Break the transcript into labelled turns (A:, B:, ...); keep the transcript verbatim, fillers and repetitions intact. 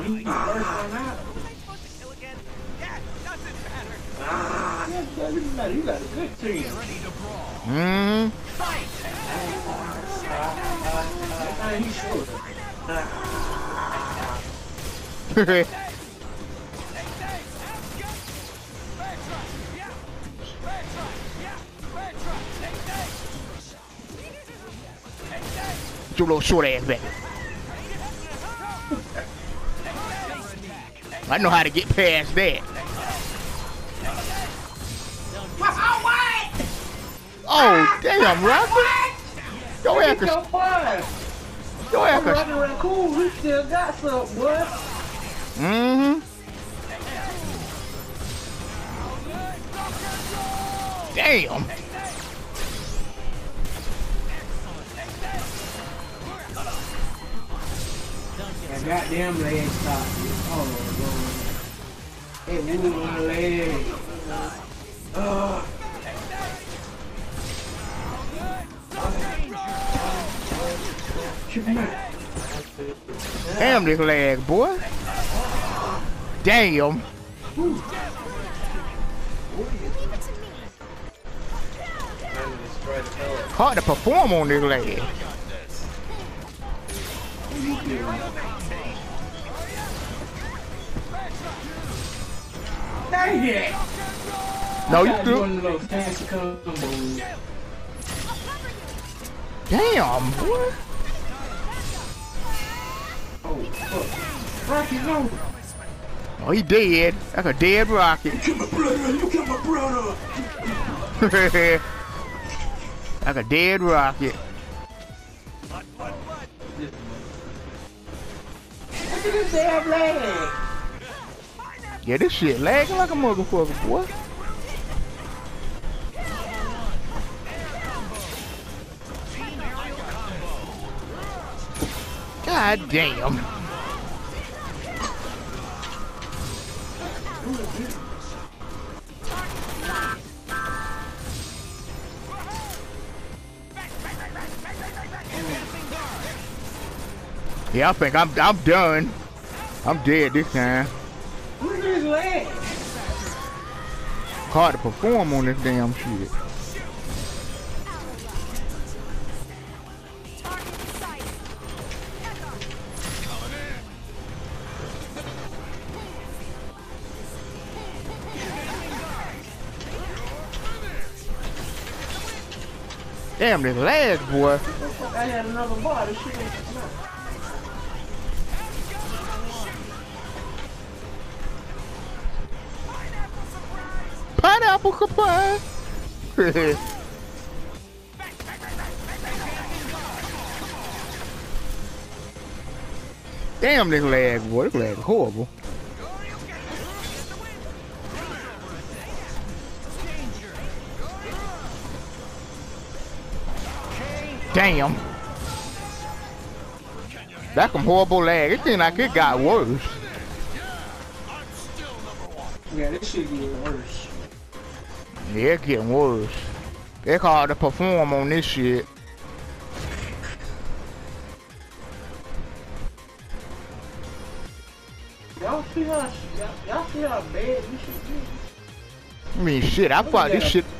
A: he was the first one out. Ah, yeah, yeah, you got, you got a good team.
B: Mm-hmm.
A: Uh, uh, he's short.
B: Your little short ass back. I know how to get past that. Oh, damn, Rocky. Go ahead,
A: Go fine.
B: Go ahead,
A: Rocky Raccoon, we still got some, boy.
B: Mm-hmm. Damn.
A: That goddamn leg stopped. Oh, Lord. It moved on the leg. Uh.
B: Damn this leg, boy. Damn. Hard to perform on this leg.
A: Dang it!
B: No, you do. Damn, boy.
A: Oh, fuck. Rocky, no.
B: Oh, he dead. That's a dead Rocky.
A: You killed my brother. You killed my brother.
B: Like a dead rocket.
A: Look at this damn leg.
B: Yeah, this shit lagging like a motherfucker, boy. God damn. Yeah, I think I'm I'm done. I'm dead this time.
A: Look at his leg.
B: Hard to perform on this damn shit. Damn, this leg, boy.
A: I had another bar. This shit ain't
B: Pineapple surprise. Damn, this leg, boy. This leg is horrible. Damn. That's some horrible lag. It seems like it got worse.
A: Yeah, this shit getting worse.
B: Yeah, it's getting worse. It's hard to perform on this shit.
A: Y'all see how y'all see how bad this shit is?
B: I mean, shit. I thought this shit.